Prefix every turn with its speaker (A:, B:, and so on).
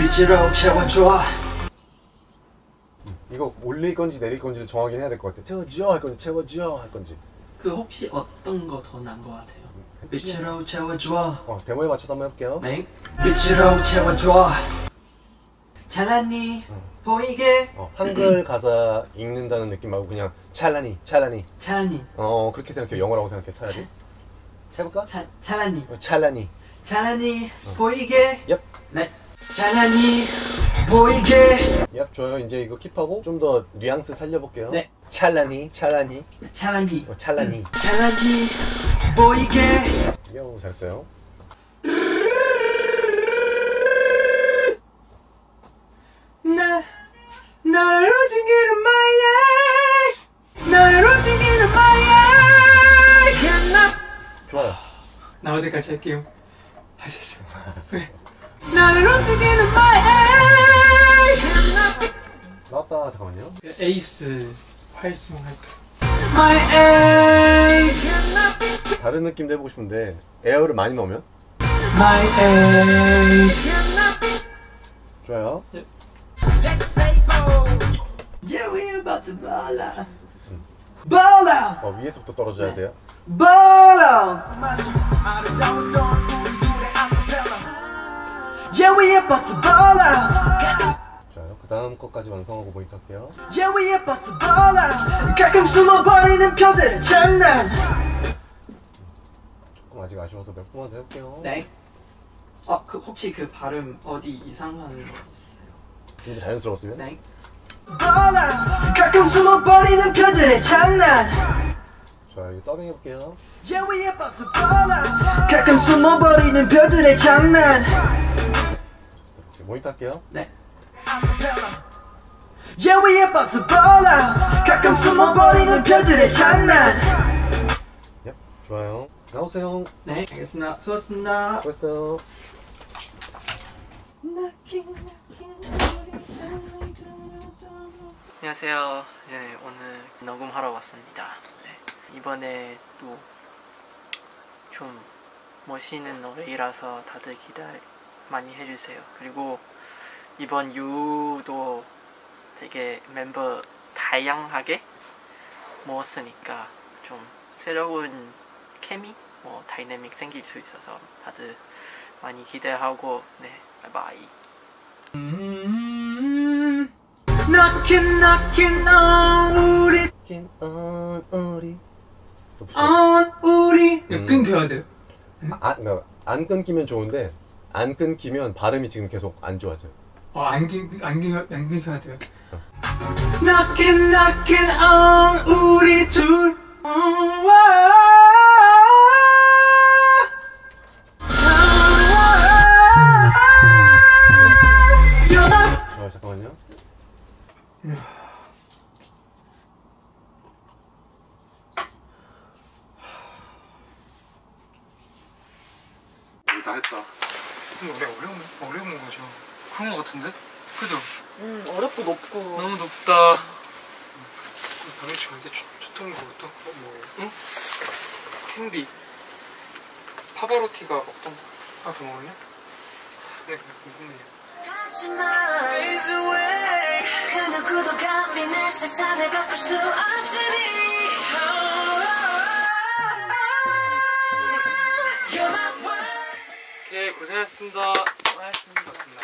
A: 빛으로 채워줘.
B: 이거 올릴 건지 내릴 건지를 정하긴 해야 될 것 같아. 채워줘 할 건지 채워줘 할 건지.
A: 그 혹시 어떤 거 더 나은 것 같아요? 빛으로 채워줘.
B: 데모에 맞춰서 한번 해볼게요.
A: 네. 빛으로 채워줘. 찰나니 보이게.
B: 한글 가사 읽는다는 느낌 말고 그냥 찰나니 찰나니.
A: 찰나니.
B: 그렇게 생각해. 영어라고 생각해. 차라리. 해볼까?
A: 찰나니.
B: 찰나니.
A: 찰나니 보이게.
B: 얍.
A: 네. 찰나니 보이게.
B: 얍. 좋아요. 이제 이거 킵하고 좀 더 뉘앙스 살려볼게요.
A: 네.
B: 찰나니 찰나니.
A: 찰나니.
B: 찰나니.
A: 찰나니 보이게.
B: 요, 잘했어요.
A: 나를 움직이는 my eyes. 나를 움직이는 my eyes.
B: 좋아요.
A: 나올 때까지 할게요. 할 수 있어요. 네. 나를 움직이는 my eyes.
B: 나왔다. 잠깐만요.
A: 에이스 활성할게요. My eyes.
B: 다른 느낌도 해보고 싶은데 에어를 많이 넣으면?
A: My eyes.
B: 좋아요.
A: 네. Yeah, we're about to ball out. Ball out.
B: 위에서부터 떨어져야 돼요.
A: Ball out. Yeah, we're about to ball out.
B: 좋아요. 그 다음 것까지 완성하고 모니터 할게요.
A: Yeah, we're about to ball out. 가끔 숨어버리는 표들의 장난.
B: 조금 아직 아쉬워서 몇 번만 더 해볼게요.
A: 네. 혹시 그 발음 어디 이상한 거 있어요?
B: 좀 더 자연스러웠으면?
A: 네. 가끔 숨어버리는 표들의 장난.
B: 자, 이거 더빙 해볼게요.
A: Yeah, we about to ball out. 가끔 숨어버리는 표들의 장난.
B: 모니터 할게요.
A: 네. Yeah, we about to ball out. 가끔 숨어버리는 표들의 장난.
B: 예, 좋아요. 나오세요.
A: 네, 알겠습니다. 수고하셨습니다.
B: 수고했어요.
A: 안녕하세요. 네, 오늘 녹음하러 왔습니다. 네, 이번에 또 좀 멋있는 노래이라서 다들 기대 많이 해주세요. 그리고 이번 유도 되게 멤버 다양하게 모았으니까 좀 새로운 케미, 다이내믹 생길 수 있어서 다들 많이 기대하고, 네, 바이바이. Knocking on 우리
B: Knocking on 우리
A: on 우리 끊겨야 돼요.
B: 안 끊기면 좋은데 안 끊기면 발음이 지금 계속 안 좋아져요.
A: 안 끊겨야 돼요. Knocking on 우리 둘.
B: 잠깐만요. 다 했다.
C: 근데 우리가 어려운 거죠. 그런 거 같은데? 그죠?
A: 어렵고 높고.
C: 너무 높다. 방에 좋은데 초통이 뭐였다? 응? 캔디. 파바로티가 어떤 거? 하나 더 먹을래? 네, 그냥 궁금해요. 그 누구도 감히 내 세상을 바꿀 수 없으니. 오케이, 고생하셨습니다.
A: 수고하셨습니다.